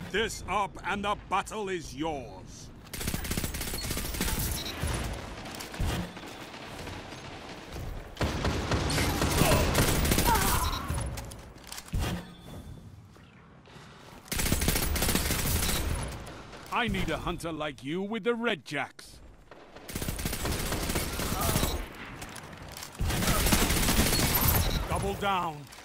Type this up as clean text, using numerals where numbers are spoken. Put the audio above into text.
this up and the battle is yours. I need a hunter like you with the Red Jacks. Double down.